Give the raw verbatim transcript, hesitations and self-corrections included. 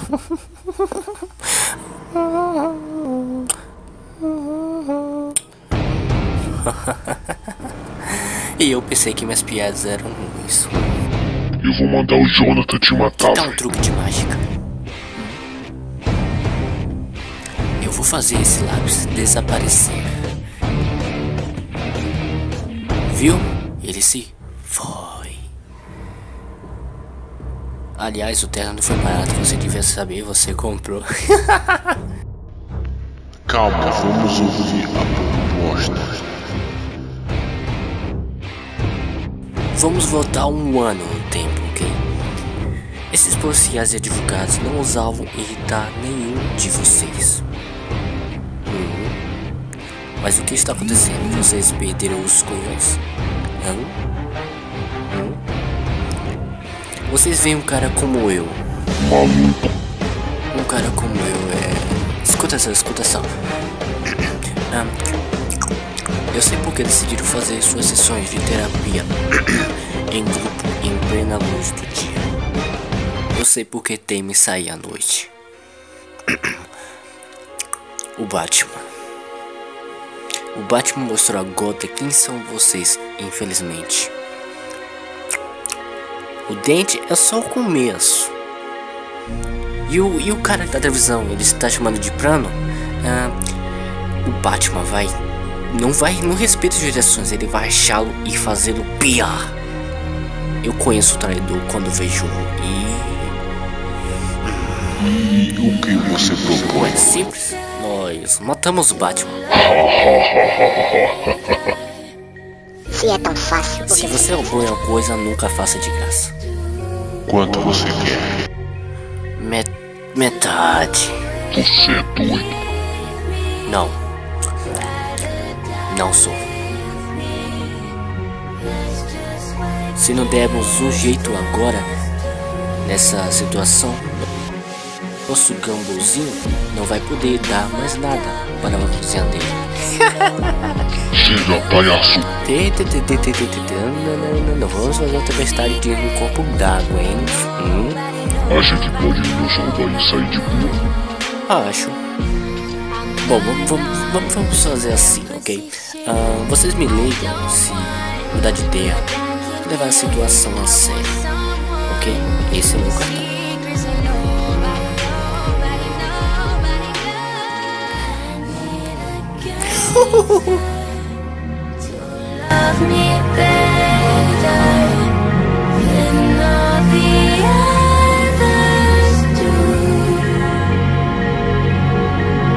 E eu pensei que minhas piadas eram ruins. Eu vou mandar o Jonathan te matar. Dá um truque de mágica. Eu vou fazer esse lápis desaparecer. Viu? Ele se foi. Aliás, o terno não foi barato. Você devia saber, você comprou. Calma, vamos ouvir a proposta. Vamos voltar um ano no tempo, ok? Esses policiais e advogados não ousavam irritar nenhum de vocês. Hum. Mas o que está acontecendo? Vocês perderam os colhões? Hum? Hum? Vocês veem um cara como eu. Maluco. Um cara como eu é... Escuta essa, escuta só. Ah. Eu sei porque decidiram fazer suas sessões de terapia em grupo em plena luz do dia. Eu sei porque temem sair à noite. O Batman. O Batman mostrou a Gotham quem são vocês, infelizmente. O dente é só o começo. E o, e o cara da televisão, ele está chamando de plano? Ah, o Batman vai... Não vai, não respeita as direções, ele vai achá-lo e fazê-lo pior. Eu conheço o traidor quando vejo um e... E o que você propõe? É simples, nós matamos o Batman. Se é tão fácil, Se você é bom em uma coisa, nunca faça de graça. Quanto você quer? Met metade. Você é doido. Não. Não sou. Se não dermos um jeito agora nessa situação, nosso gambuzinho não vai poder dar mais nada para a cozinha dele. Chega, palhaço. Não, não, não, não. Vamos fazer uma tempestade de um copo d'água, hein? Hum? A gente pode nos salvar e sair de boa. Acho. Bom, vamos, vamos, vamos, vamos fazer assim, ok? Uh, vocês me ligam se mudar de ideia, levar a situação a sério, ok? Esse é o meu cartão. Love me